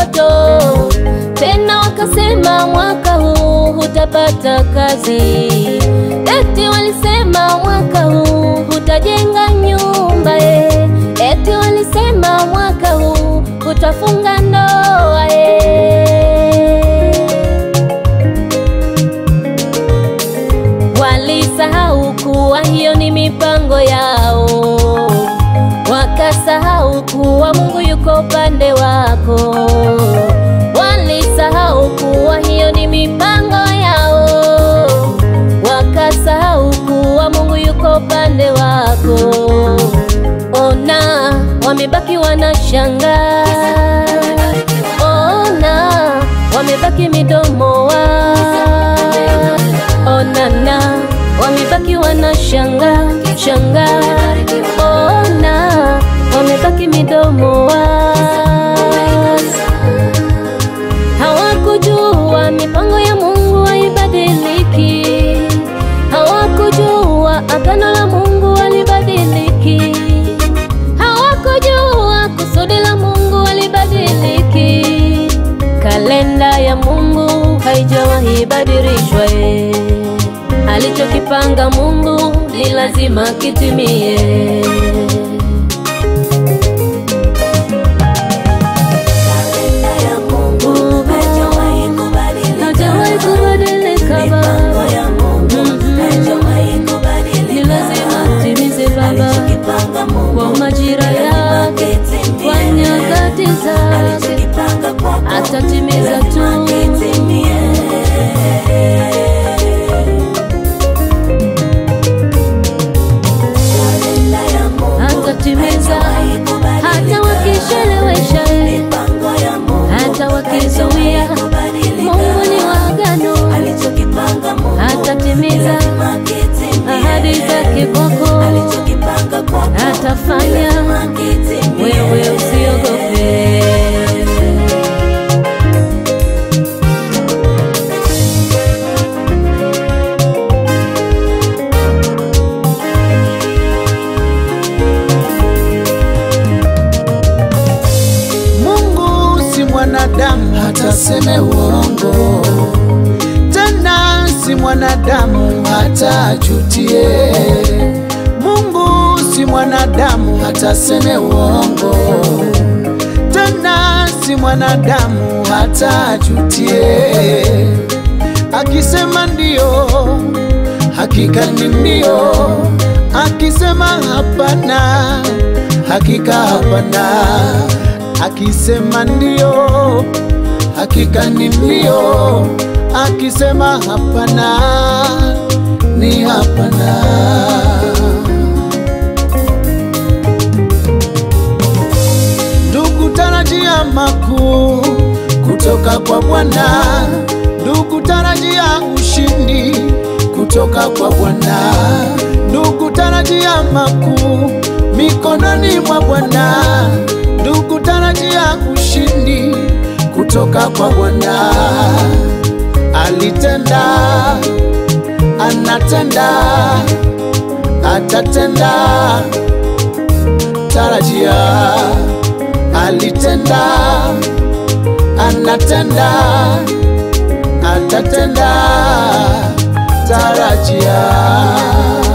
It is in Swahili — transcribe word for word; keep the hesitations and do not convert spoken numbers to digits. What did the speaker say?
ndoto. Tena wakasema mwaka huu hutapata kazi. Eti walisema mwaka huu hutajenga nyumba eh. Eti walisema mwaka huu hutafunga ndoa eh. Walisahau kuwa hiyo ni mipango yao. Wakasahau kuwa Mungu yuko upande wako. Walisahau kuwa hiyo ni mipango yao. Wakasahau kuwa Mungu yuko upande wako. Ona, wamebaki wanashangaa. Ona, wamebaki midomo wa. Ona na, wamebaki wanashangaa, shangaa. Ona, wamebaki midomo wazi. Hawakujua mipango ya Mungu haibadiliki. Hawakujua agano la Mungu halibadiliki. Hawakujua kusudi la Mungu halibadiliki. Kalenda ya Mungu haijawahi badilishwa eh. Alichokipanga Mungu ni lazima kitimie. Kwa majira yake, kwa nyakati zake, atatimiza tu. Atatimiza hata wakishelewesha, hata wakizuia. Mungu ni wa agano, atatimiza ahadi zake kwako. Atafanya, wewe usiogope. Mungu si mwanadamu hata seme uongo. Tena si mwanadamu hata ajutie. Mungu si mwanadamu hata seme uongo. Tena si mwanadamu hata ajutie. Akisema ndio, hakika ni ndio. Akisema hapana, hakika hapana. Akisema ndio, hakika ni ndio. Akisema hapana, ni hapana. Ndugu, tarajia makuu kutoka kwa Bwana. Ndugu, tarajia ushindi kutoka kwa Bwana. Ndugu, tarajia makuu mikononi mwa Bwana. Ndugu, tarajia ushindi kutoka kwa Bwana. Alitenda, anatenda, atatenda. Tarajia. Alitenda, anatenda, atatenda. Tarajia.